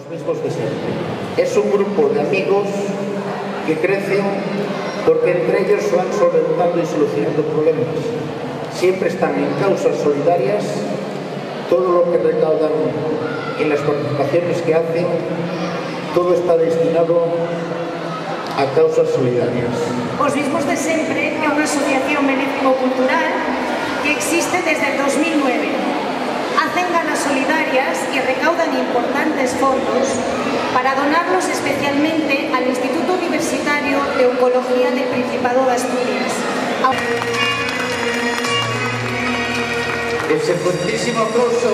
mismos de siempre. Es un grupo de amigos que crecen porque entre ellos se van solventando y solucionando problemas. Siempre están en causas solidarias. Todo lo que recaudan en las participaciones que hacen, todo está destinado a causas solidarias. Os mismos de sempre é unha asociación benéfico-cultural que existe desde el 2009. Hacen galas solidarias y recaudan importantes fondos para donarlos especialmente al Instituto Universitario de Oncología del Principado de Asturias. Ese fuertísimo aplauso.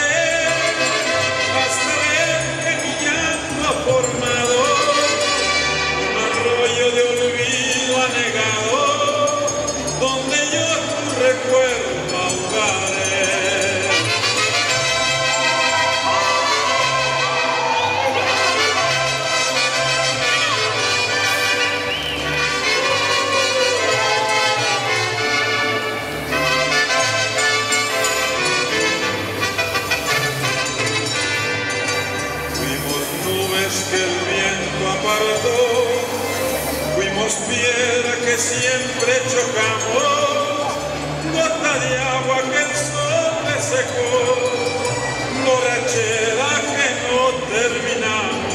Formado apartó, fuimos piedra que siempre chocamos, gota de agua que el sol le secó, borrachera que no terminamos.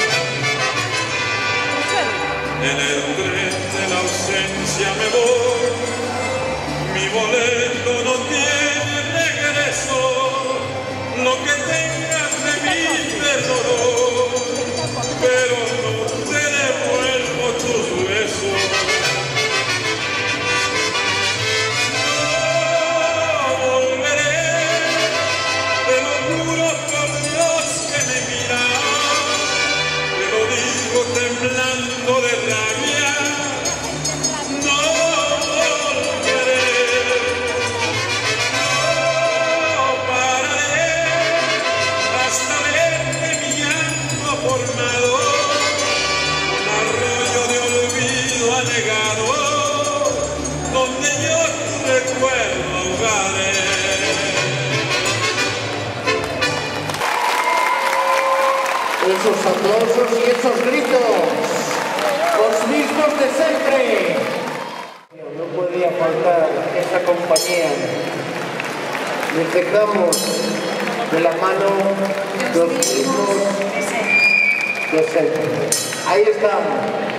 En el tren de la ausencia me voy, mi boleto no tiene regreso, lo que tengas de mí te lo doy, pero no te devuelvo tus besos. No volveré, te lo juro por Dios que me mira, te lo digo temblando de rabia. No volveré, no pararé hasta verte mi llanto formado, un arroyo de olvido anegado, donde yo tu recuerdo ahogaré. Esos aplausos y esos gritos, los mismos de siempre. No podía faltar esa compañía. Necesitamos de la mano los mismos de siempre. Ahí estamos.